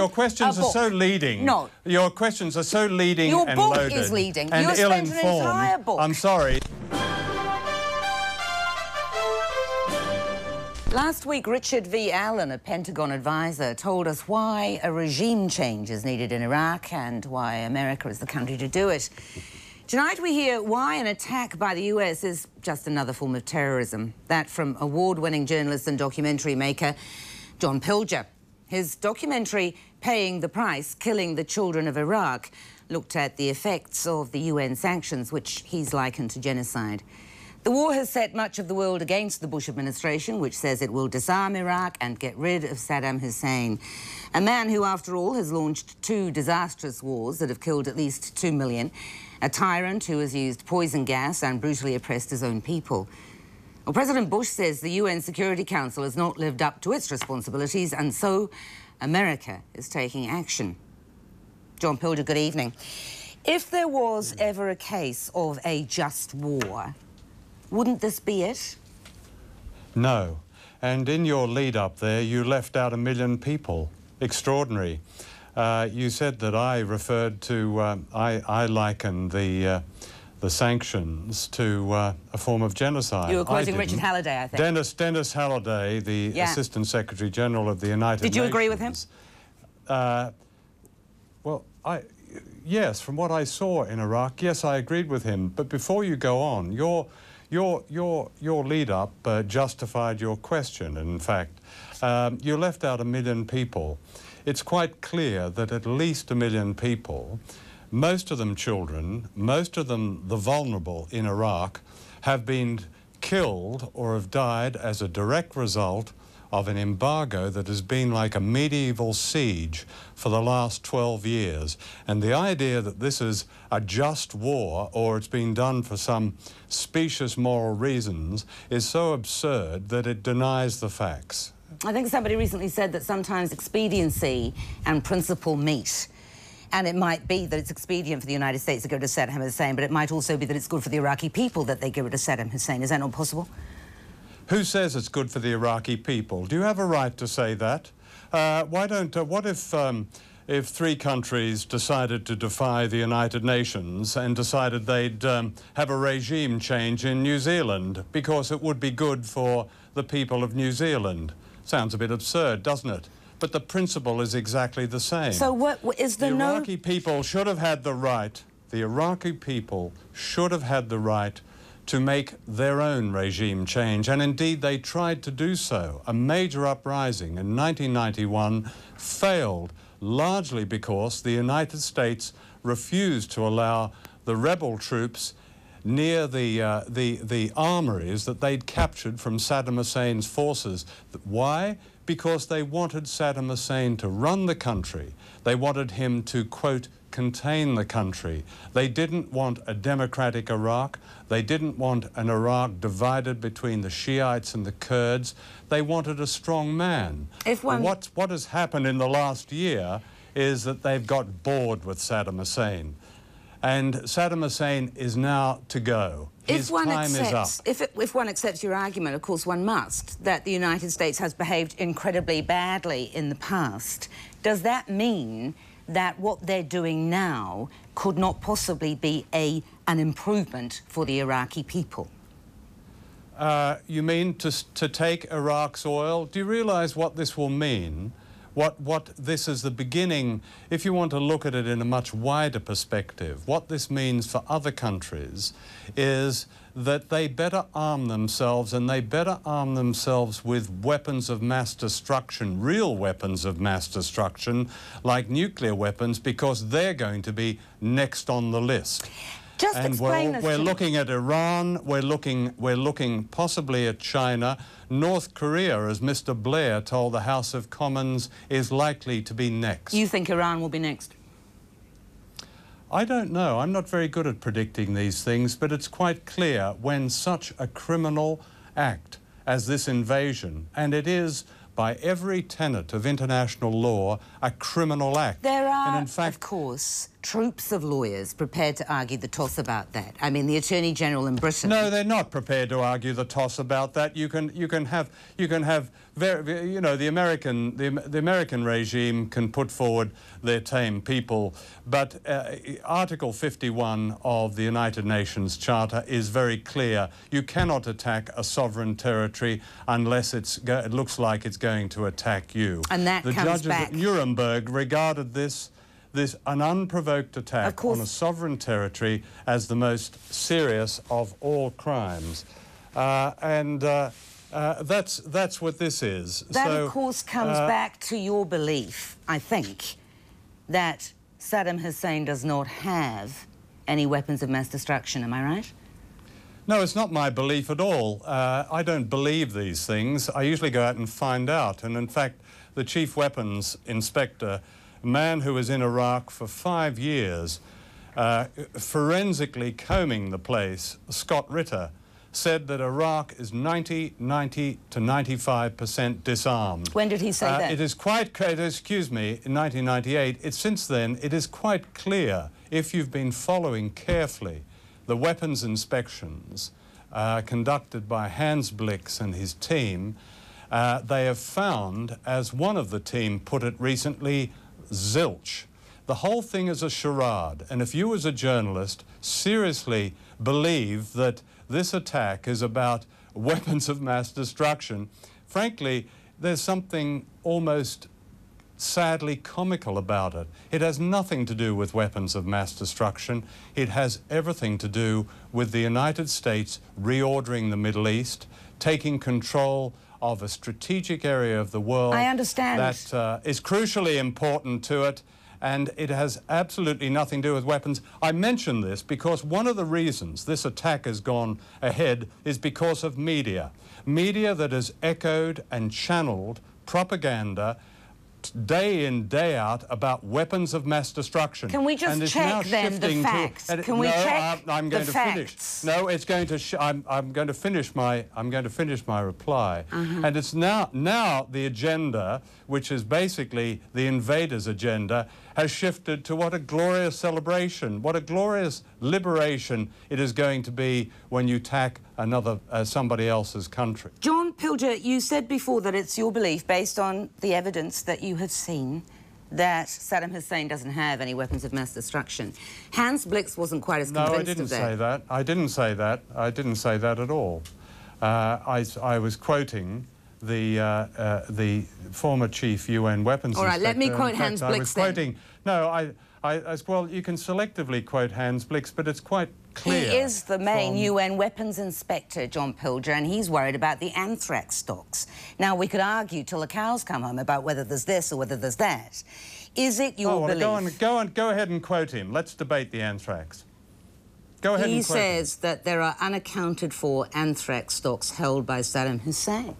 Your questions are so leading. No. Your questions are so leading and loaded. Your book is leading. And you spent an entire book. I'm sorry. Last week, Richard V. Allen, a Pentagon advisor, told us why a regime change is needed in Iraq and why America is the country to do it. Tonight we hear why an attack by the US is just another form of terrorism. That from award-winning journalist and documentary maker John Pilger. His documentary, Paying the Price, Killing the Children of Iraq, looked at the effects of the UN sanctions, which he's likened to genocide. The war has set much of the world against the Bush administration, which says it will disarm Iraq and get rid of Saddam Hussein. A man who, after all, has launched 2 disastrous wars that have killed at least 2 million. A tyrant who has used poison gas and brutally oppressed his own people. Well, President Bush says the UN Security Council has not lived up to its responsibilities, and so America is taking action. John Pilger, good evening. If there was ever a case of a just war, wouldn't this be it? No. And in your lead-up there, you left out 1 million people. Extraordinary. You said that I referred to, I likened the sanctions to a form of genocide. You were quoting Richard Halliday, I think. Dennis Halliday, the Assistant Secretary General of the United Nations. Did you agree with him? Well, yes, from what I saw in Iraq, yes, I agreed with him. But before you go on, your lead-up justified your question, in fact. You left out 1 million people. It's quite clear that at least 1 million people, most of them children, most of them the vulnerable in Iraq, have been killed or have died as a direct result of an embargo that has been like a medieval siege for the last 12 years. And the idea that this is a just war or it's been done for some specious moral reasons is so absurd that it denies the facts. I think somebody recently said that sometimes expediency and principle meet. And it might be that it's expedient for the United States to go to Saddam Hussein, but it might also be that it's good for the Iraqi people that they go to Saddam Hussein. Is that not possible? Who says it's good for the Iraqi people? Do you have a right to say that? What if 3 countries decided to defy the United Nations and decided they'd have a regime change in New Zealand because it would be good for the people of New Zealand? Sounds a bit absurd, doesn't it? But the principle is exactly the same. So what is the Iraqi people should have had the right, the Iraqi people should have had the right to make their own regime change, and indeed they tried to do so. A major uprising in 1991 failed largely because the United States refused to allow the rebel troops near the armories that they'd captured from Saddam Hussein's forces. Why? Because they wanted Saddam Hussein to run the country. They wanted him to, quote, contain the country. They didn't want a democratic Iraq. They didn't want an Iraq divided between the Shiites and the Kurds. They wanted a strong man. What has happened in the last year is that they've got bored with Saddam Hussein. And Saddam Hussein is now to go. His time is up. If one accepts your argument, of course one must, that the United States has behaved incredibly badly in the past, does that mean that what they're doing now could not possibly be an improvement for the Iraqi people? You mean to take Iraq's oil? Do you realize what this will mean? What this is the beginning, if you want to look at it in a much wider perspective, what this means for other countries is that they better arm themselves, and they better arm themselves with weapons of mass destruction, real weapons of mass destruction, like nuclear weapons, because they're going to be next on the list. Just explain this to me. We're looking at Iran, we're looking possibly at China. North Korea, as Mr. Blair told the House of Commons, is likely to be next. You think Iran will be next? I don't know. I'm not very good at predicting these things, but it's quite clear when such a criminal act as this invasion, and it is by every tenet of international law a criminal act. There are, and in fact, of course, troops of lawyers prepared to argue the toss about that? I mean, the Attorney General in Britain... No, they're not prepared to argue the toss about that. You can have you know, the American regime can put forward their tame people, but Article 51 of the United Nations Charter is very clear. You cannot attack a sovereign territory unless it looks like it's going to attack you. And that the comes judges back... at Nuremberg regarded this an unprovoked attack on a sovereign territory as the most serious of all crimes. That's what this is. That, of course, comes back to your belief, I think, that Saddam Hussein does not have any weapons of mass destruction. Am I right? No, it's not my belief at all. I don't believe these things. I usually go out and find out. And in fact, the chief weapons inspector, a man who was in Iraq for 5 years, forensically combing the place, Scott Ritter, said that Iraq is 90 to 95% disarmed. When did he say that? It is quite, excuse me, in 1998. Since then, it is quite clear, if you've been following carefully the weapons inspections conducted by Hans Blix and his team, they have found, as one of the team put it recently, zilch. The whole thing is a charade, and if you as a journalist seriously believe that this attack is about weapons of mass destruction, frankly, there's something almost sadly comical about it. It has nothing to do with weapons of mass destruction. It has everything to do with the United States reordering the Middle East, taking control of a strategic area of the world. I understand. That is crucially important to it, and it has absolutely nothing to do with weapons. I mention this because one of the reasons this attack has gone ahead is because of media. Media that has echoed and channeled propaganda day in, day out about weapons of mass destruction. Can we just check then the facts? Can we check I'm going the to facts? Finish. No, it's going to. I'm going to finish my. I'm going to finish my reply. And it's now the agenda, which is basically the invaders' agenda, has shifted to what a glorious celebration, what a glorious liberation it is going to be when you attack another somebody else's country. John Pilger, you said before that it's your belief, based on the evidence that you have seen, that Saddam Hussein doesn't have any weapons of mass destruction. Hans Blix wasn't quite as convinced of that. No, I didn't say that. I didn't say that. I didn't say that at all. I was quoting the former chief UN weapons inspector. All right, let me quote Hans Blix I was quoting. No, well, you can selectively quote Hans Blix, but it's quite clear. He is the main UN weapons inspector, John Pilger, and he's worried about the anthrax stocks. Now, we could argue till the cows come home about whether there's this or whether there's that. Is it your belief? Go ahead and quote him. Let's debate the anthrax. Go ahead and quote him. He says that there are unaccounted for anthrax stocks held by Saddam Hussein.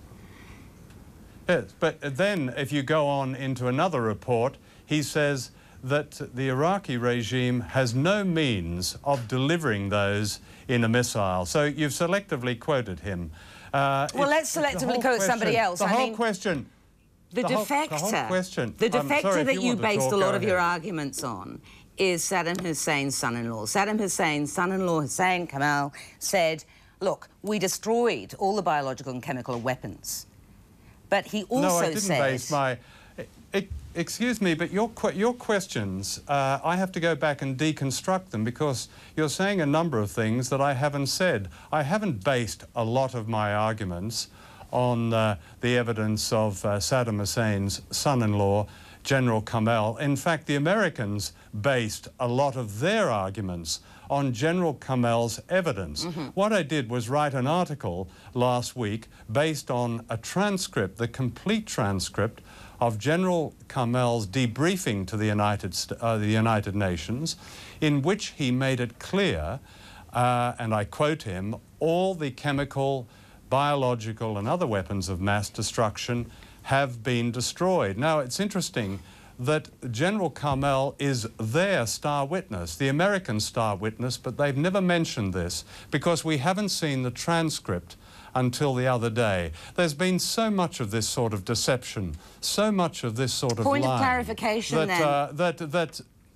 Yes, but then if you go on into another report, he says that the Iraqi regime has no means of delivering those in a missile. So you've selectively quoted him. Well, let's selectively quote somebody else. The whole question... The defector that you based a lot of your arguments on is Saddam Hussein's son-in-law. Saddam Hussein's son-in-law, Hussein Kamal, said, look, we destroyed all the biological and chemical weapons. But he also No, I didn't base my... Excuse me, but your questions, I have to go back and deconstruct them because you're saying a number of things that I haven't said. I haven't based a lot of my arguments on the evidence of Saddam Hussein's son-in-law, General Kamel. In fact, the Americans based a lot of their arguments on General Kamel's evidence. What I did was write an article last week based on a transcript, the complete transcript of General Kamel's debriefing to the United Nations, in which he made it clear, and I quote him, all the chemical, biological and other weapons of mass destruction have been destroyed. Now, it's interesting that General Kamel is their star witness, the American star witness, but they've never mentioned this because we haven't seen the transcript until the other day. There's been so much of this sort of deception, so much of this sort of Point lying of clarification, that,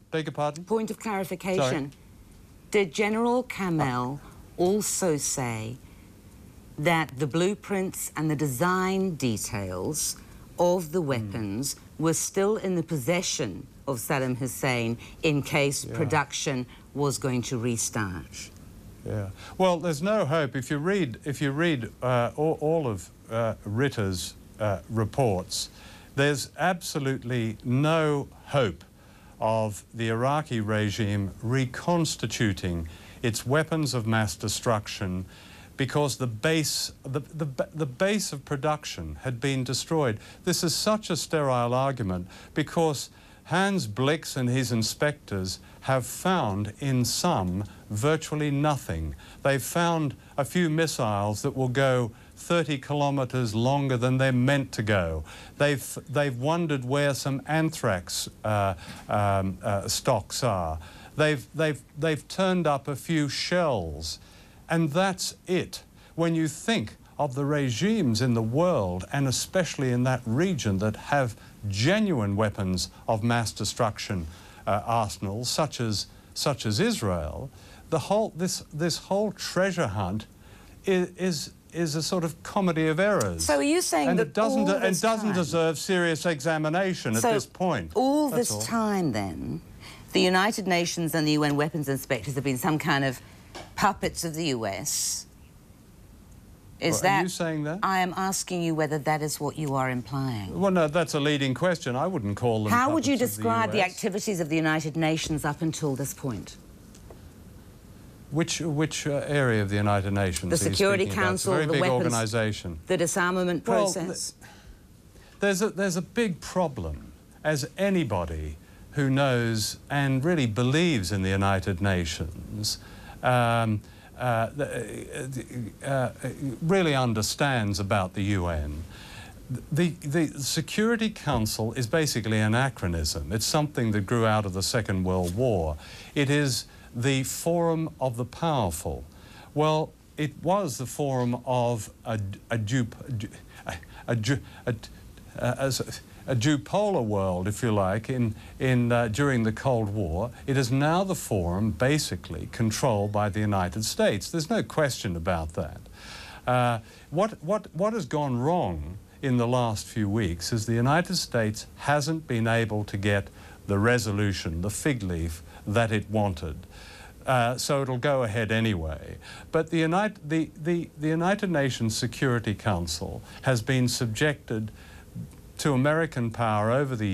Beg your pardon? Point of clarification. Sorry. Did General Kamel also say that the blueprints and the design details of the weapons were still in the possession of Saddam Hussein in case production was going to restart? Yeah. Well, there's no hope. If you read all of Ritter's reports, there's absolutely no hope of the Iraqi regime reconstituting its weapons of mass destruction, because the base of production had been destroyed. This is such a sterile argument because Hans Blix and his inspectors have found in some virtually nothing. They've found a few missiles that will go 30 kilometers longer than they're meant to go. They've wondered where some anthrax stocks are. They've turned up a few shells, and that's it. When you think of the regimes in the world, and especially in that region, that have genuine weapons of mass destruction arsenals, such as Israel, this whole treasure hunt is a sort of comedy of errors. So are you saying and that it doesn't deserve serious examination at this point? All this time, then, the United Nations and the UN weapons inspectors have been some kind of puppets of the US. Are you saying that? I am asking you whether that is what you are implying. Well, no, that's a leading question. I wouldn't call them How would you puppets of describe the US. activities of the United Nations up until this point? Which area of the United Nations? The Security Council, it's a very the big weapons, organisation. the disarmament process. Well, there's a big problem, as anybody who knows and really believes in the United Nations really understands about the UN. The Security Council is basically an anachronism. It's something that grew out of the Second World War. It is the forum of the powerful. Well, it was the forum of a duopolar world, if you like, during the Cold War. It is now the forum, basically, controlled by the United States. There's no question about that. What has gone wrong in the last few weeks is the United States hasn't been able to get the resolution, the fig leaf, that it wanted. So it'll go ahead anyway. But the United Nations Security Council has been subjected to American power over the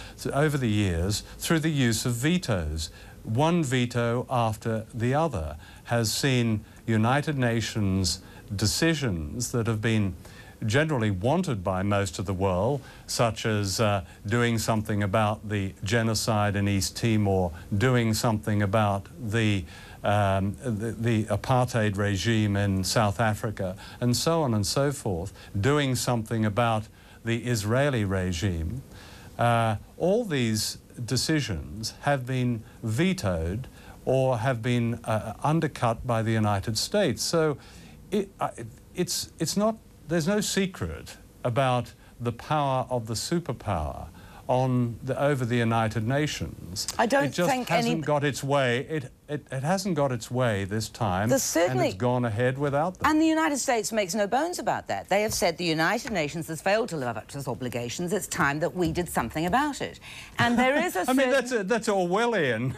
years through the use of vetoes. One veto after the other has seen United Nations decisions that have been generally wanted by most of the world, such as doing something about the genocide in East Timor, doing something about the apartheid regime in South Africa, and so on and so forth, doing something about the Israeli regime. All these decisions have been vetoed or have been undercut by the United States. So it's not. There's no secret about the power of the superpower over the United Nations. I don't it just think hasn't got its way. It hasn't got its way this time, and it's gone ahead without them. And the United States makes no bones about that. They have said the United Nations has failed to live up to its obligations. It's time that we did something about it. And there is a I mean, that's Orwellian.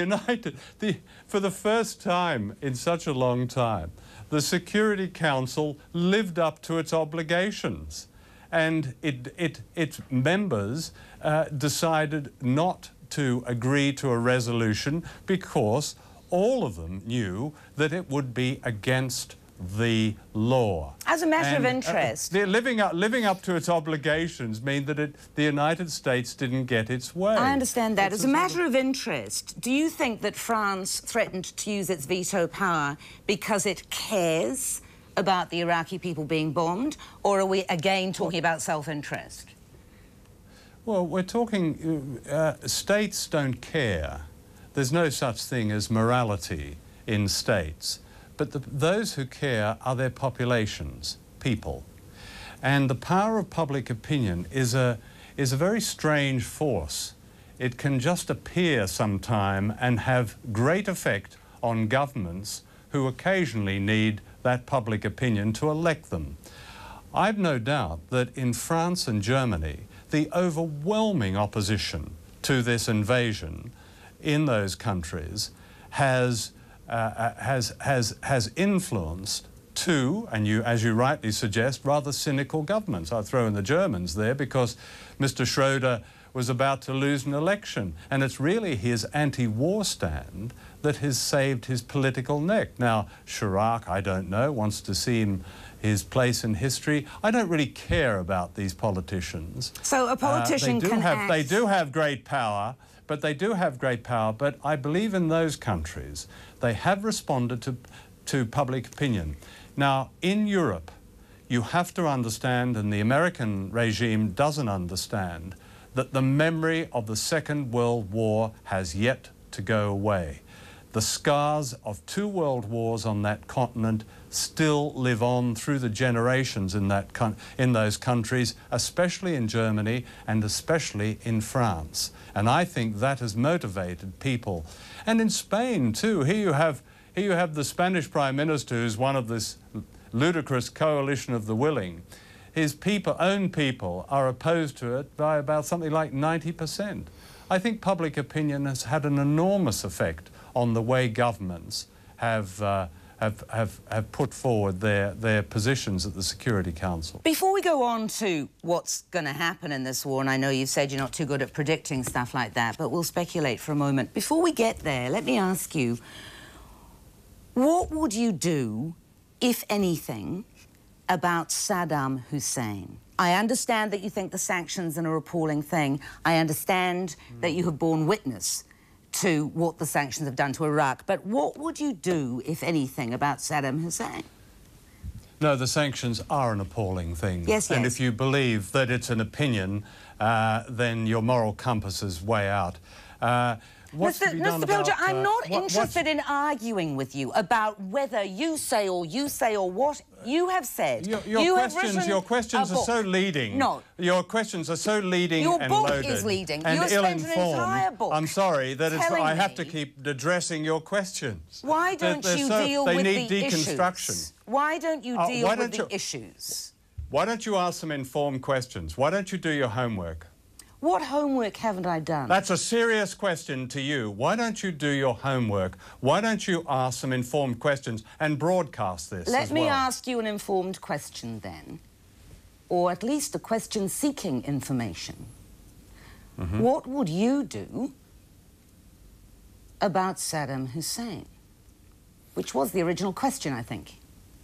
For the first time in such a long time, the Security Council lived up to its obligations, and its members decided not to agree to a resolution because all of them knew that it would be against the law. As a matter of interest, living up to its obligations mean that the United States didn't get its way. I understand that. As a matter of interest, do you think that France threatened to use its veto power because it cares about the Iraqi people being bombed, or are we again talking about self-interest? Well, we're talking, states don't care. There's no such thing as morality in states. But those who care are their populations, people. And the power of public opinion is a very strange force it can just appear sometime and have great effect on governments who occasionally need that public opinion to elect them. I've no doubt that in France and Germany, the overwhelming opposition to this invasion in those countries has influenced two, and as you rightly suggest, rather cynical governments. I throw in the Germans there because Mr. Schroeder was about to lose an election, and it's really his anti-war stand that has saved his political neck. Now, Chirac, I don't know, wants to see his place in history. I don't really care about these politicians. So a politician They do have great power, but but I believe in those countries, they have responded to public opinion. Now, in Europe, you have to understand, and the American regime doesn't understand, that the memory of the Second World War has yet to go away. The scars of 2 world wars on that continent still live on through the generations in those countries, especially in Germany and especially in France. And I think that has motivated people. And in Spain too, here you have the Spanish Prime Minister, who's one of this ludicrous coalition of the willing. His own people are opposed to it by about something like 90%. I think public opinion has had an enormous effect on the way governments have put forward their positions at the Security Council. Before we go on to what's going to happen in this war, and I know you've said you're not too good at predicting stuff like that, but we'll speculate for a moment. Before we get there, let me ask you, what would you do, if anything, about Saddam Hussein? I understand that you think the sanctions are an appalling thing. I understand that you have borne witness to what the sanctions have done to Iraq. But what would you do, if anything, about Saddam Hussein? No, the sanctions are an appalling thing. Yes, and yes. if you believe that it's an opinion, then your moral compass is way out. Mr. Pilger, I'm not interested in arguing with you about whether you say or what you have said. Your questions are so leading. No. Your questions are so leading and loaded. Your book is leading. And you spent an entire book. I'm sorry that I have to me. keep addressing your questions. Why don't you deal with the issues? Why don't you deal with the issues? Why don't you ask some informed questions? Why don't you do your homework? What homework haven't I done? That's a serious question to you. Why don't you do your homework? Why don't you ask some informed questions and broadcast this Let me ask you an informed question then, or at least a question seeking information. What would you do about Saddam Hussein? Which was the original question, I think.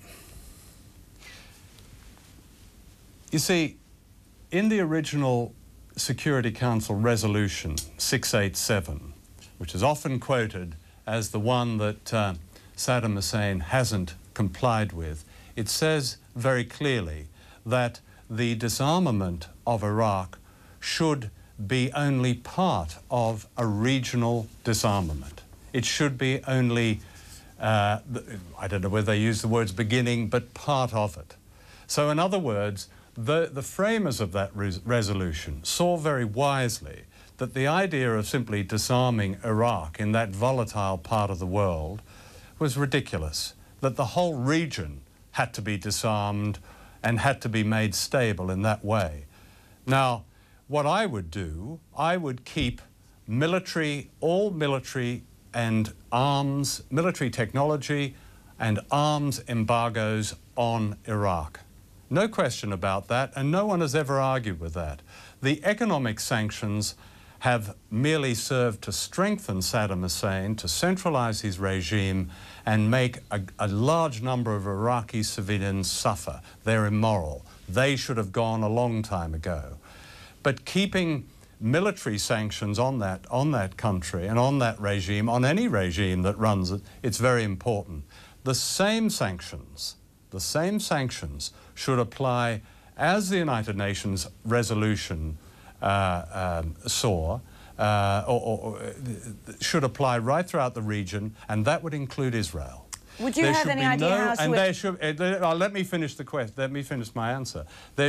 You see, in the original Security Council Resolution 687, which is often quoted as the one that Saddam Hussein hasn't complied with, it says very clearly that the disarmament of Iraq should be only part of a regional disarmament. It should be only, I don't know whether they use the words beginning, but part of it. So in other words, the framers of that resolution saw very wisely that the idea of simply disarming Iraq in that volatile part of the world was ridiculous, that the whole region had to be disarmed and had to be made stable in that way. Now, what I would do, I would keep all military and arms, military technology and arms embargoes on Iraq. No question about that, and no one has ever argued with that. The economic sanctions have merely served to strengthen Saddam Hussein, to centralize his regime, and make a large number of Iraqi civilians suffer. They're immoral. They should have gone a long time ago. But keeping military sanctions on that country and on that regime, on any regime that runs it, it's very important. The same sanctions should apply, as the United Nations resolution saw, should apply right throughout the region, and that would include Israel. Would you have any idea how to... And there should... let me finish the question. Let me finish my answer.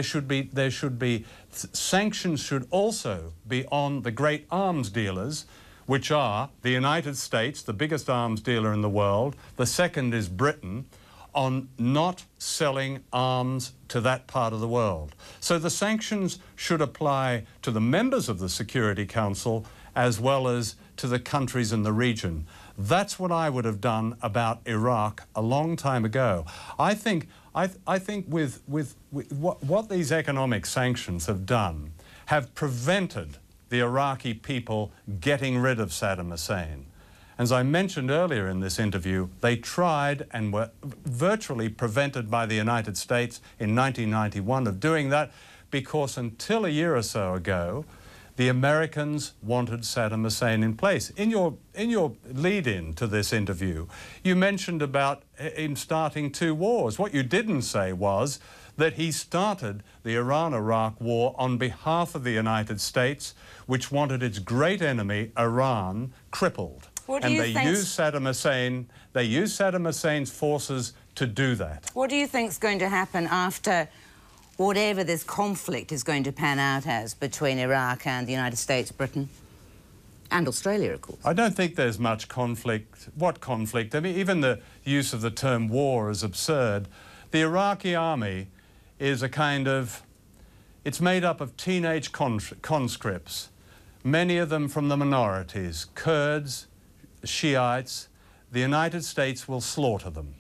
Sanctions should also be on the great arms dealers, which are the United States, the biggest arms dealer in the world. The second is Britain, on not selling arms to that part of the world. So the sanctions should apply to the members of the Security Council as well as to the countries in the region. That's what I would have done about Iraq a long time ago. I think with what these economic sanctions have done have prevented the Iraqi people getting rid of Saddam Hussein. As I mentioned earlier in this interview, they tried and were virtually prevented by the United States in 1991 of doing that, because until a year or so ago, the Americans wanted Saddam Hussein in place. In your lead-in to this interview, you mentioned about him starting 2 wars. What you didn't say was that he started the Iran-Iraq war on behalf of the United States, which wanted its great enemy, Iran, crippled. And they used Saddam Hussein's forces to do that. What do you think is going to happen after whatever this conflict is going to pan out as between Iraq and the United States, Britain, and Australia, of course? I don't think there's much conflict. What conflict? I mean, even the use of the term war is absurd. The Iraqi army is a kind of... It's made up of teenage conscripts, many of them from the minorities, Kurds, Shiites. The United States will slaughter them.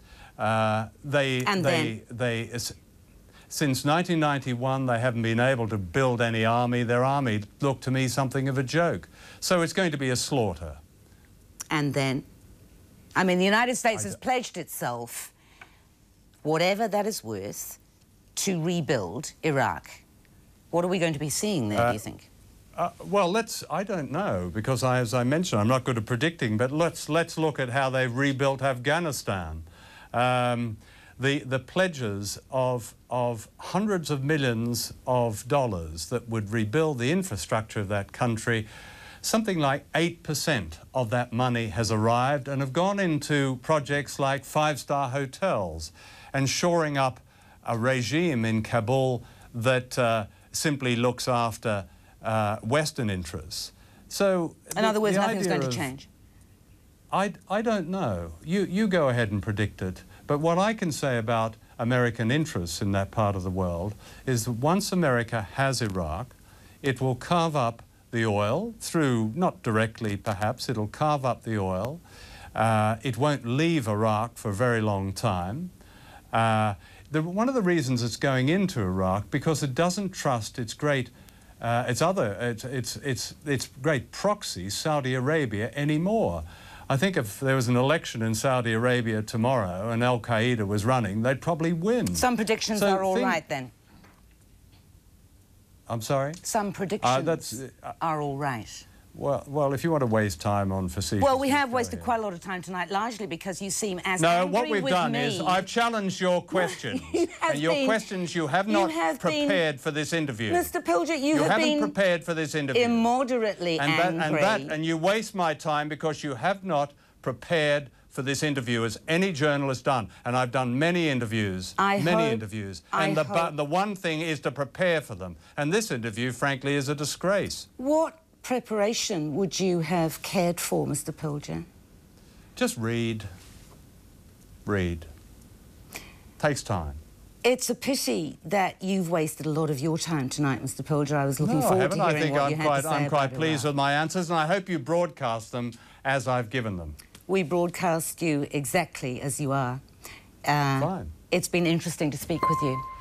Since 1991, they haven't been able to build any army. Their army looked to me something of a joke. So it's going to be a slaughter. And then? I mean, the United States has pledged itself, whatever that is worth, to rebuild Iraq. What are we going to be seeing there, do you think? Well, I don't know, because as I mentioned, I'm not good at predicting, but let's look at how they've rebuilt Afghanistan. The pledges of hundreds of millions of dollars that would rebuild the infrastructure of that country, something like 8% of that money has arrived and have gone into projects like 5-star hotels and shoring up a regime in Kabul that simply looks after Western interests. So, in other words, nothing's going to change. I don't know. You go ahead and predict it. But what I can say about American interests in that part of the world is that once America has Iraq, it will carve up the oil through, not directly perhaps, it'll carve up the oil. It won't leave Iraq for a very long time. One of the reasons it's going into Iraq, because it doesn't trust its great great proxy, Saudi Arabia, anymore. I think if there was an election in Saudi Arabia tomorrow and Al-Qaeda was running, they'd probably win. Some predictions are all right, then. I'm sorry? Some predictions are all right. Well, if you want to waste time on facetious... Well, we have wasted quite a lot of time tonight, largely because you seem as angry with me. No, what we've done is I've challenged your questions. And your questions you have not prepared for this interview. Mr. Pilger, you have been prepared for this interview. Immoderately angry. And you waste my time because you have not prepared for this interview, as any journalist done. And I've done many interviews, And the one thing is to prepare for them. And this interview, frankly, is a disgrace. What preparation would you have cared for, Mr. Pilger? Just read. Read. Takes time. It's a pity that you've wasted a lot of your time tonight, Mr. Pilger. I was looking forward to hearing what you had to say. I'm quite pleased with my answers, and I hope you broadcast them as I've given them. We broadcast you exactly as you are. Fine. It's been interesting to speak with you.